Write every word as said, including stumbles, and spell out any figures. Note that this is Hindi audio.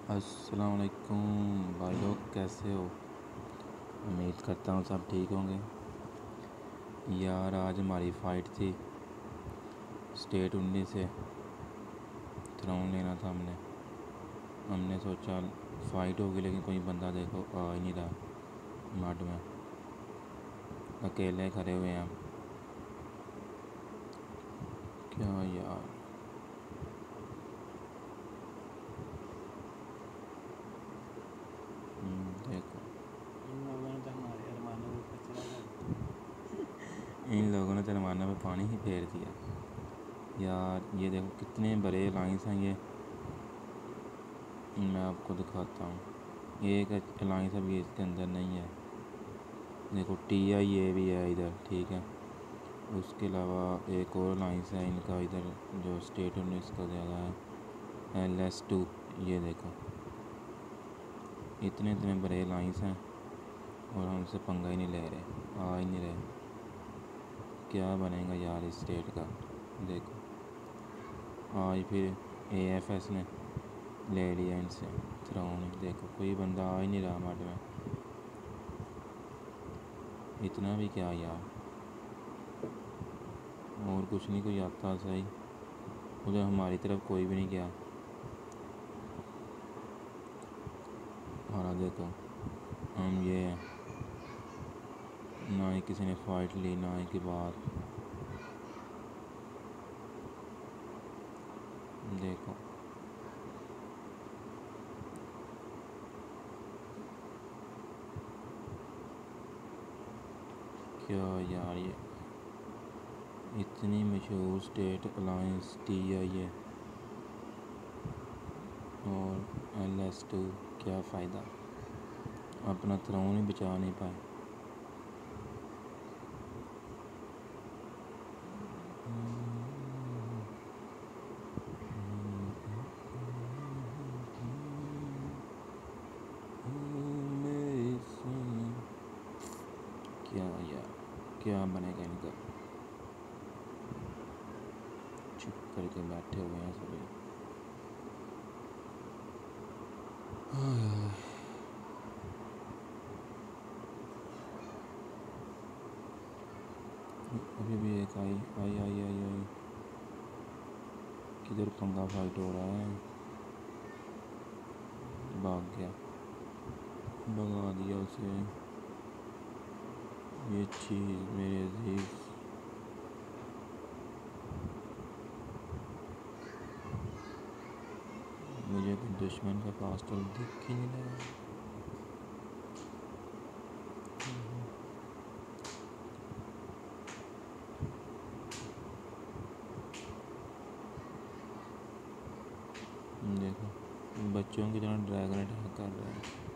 अस्सलाम वालेकुम भाई लोग, कैसे हो? उम्मीद करता हूँ सब ठीक होंगे। यार आज हमारी फ़ाइट थी स्टेट उन्नीस से। थ्रोन लेना था हमने हमने सोचा फ़ाइट होगी, लेकिन कोई बंदा देखो आ ही नहीं रहा। मड में अकेले खड़े हुए हैं हम। क्या यार, हम्म, देखो इन लोगों ने तो हमारे अरमानों को कचरा कर इन लोगों ने तेलंगाना में पानी ही फेर दिया। यार ये देखो कितने बड़े लाइन्स हैं ये। मैं आपको दिखाता हूँ। एक अलाइंस अभी इसके अंदर नहीं है। देखो टी आई ए भी है इधर, ठीक है। उसके अलावा एक और अलाइंस है इनका इधर, जो स्टेट उन्नीस का ज़्यादा है, एल एस टू। ये देखो इतने इतने बड़े अलाइंस हैं और हमसे पंगा ही नहीं ले रहे, आ ही नहीं रहे। क्या बनेगा यार इस स्टेट का। देखो आज फिर ए एफ एस ने ले लिया इनसे थ्रोन। देखो कोई बंदा आ ही नहीं रहा मड में। इतना भी क्या यार, और कुछ नहीं, कोई आता सही। उधर हमारी तरफ कोई भी नहीं गया। हमारा देखो हम ये हैं, ना ही किसी ने फाइट ली ना ही की बात। देखो क्या यार, ये इतनी मशहूर स्टेट अलायंस टी आई है और एल एस टू, क्या फ़ायदा, अपना थ्रोन ही बचा नहीं पाए। क्या यार, क्या बनेगा इनका। चुप करके बैठे हुए हैं सभी। अभी भी एक आई आई आई आई आई किधर पंगा फाइट हो रहा है। भाग गया, भगा दिया उसे। ये चीज़ मेरे अजीज, मुझे कोई दुश्मन का पास्टल दिख ही नहीं रहा। देखो बच्चों की तरह ड्रैगन अटैक कर रहे हैं।